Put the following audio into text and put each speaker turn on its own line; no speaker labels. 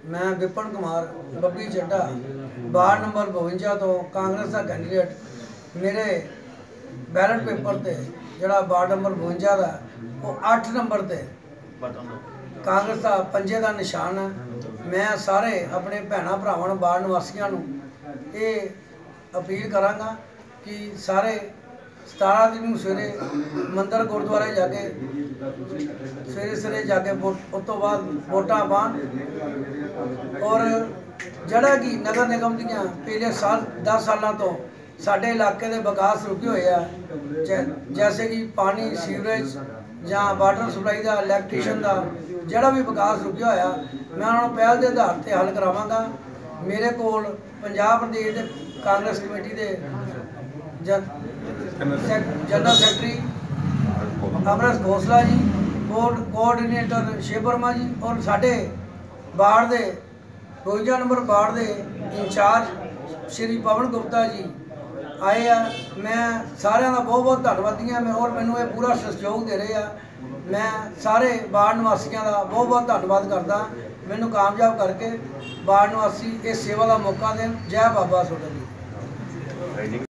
मैं Vipin Kumar Babbi Chadha ward number 52 तो कांग्रेस का कैंडीडेट। मेरे बैलेट पेपर से जोड़ा वार्ड नंबर 52 का वो 8 नंबर से कांग्रेस का पंजे का निशान है। मैं सारे अपने भैन भरावां वार्ड निवासियों ये अपील कराँगा कि सारे 17 दिन सवेरे मंदिर गुरुद्वारे जाके सवेरे जाके उस तो बाद वोटां पान और जड़ा कि नगर निगम दियाँ पिछले 10 सालों तो साढ़े इलाके के विकास रुके हुए हैं, जैसे कि पानी सीवरेज या वाटर सप्लाई का इलैक्ट्रीशन का जड़ा भी विकास रुके हुआ मैं उन्होंने पहल के आधार पर हल करावांगा। मेरे कोल पंजाब प्रदेश के कांग्रेस कमेटी के general secretary Amrit Khosla ji, coordinator Shiv Verma ji और साढ़े वार्ड के 52 नंबर वार्ड के इंचार्ज श्री पवन गुप्ता जी आए हैं। मैं सारिਆਂ का बहुत बहुत धन्यवादी हाँ मैं और मैनू ये पूरा सहयोग दे रहे हैं। मैं सारे वार्ड निवासियों का बहुत बहुत धन्यवाद करता मैनू कामयाब करके वार्ड निवासी इस सेवा का मौका दें। जय बाबा सोडा जी।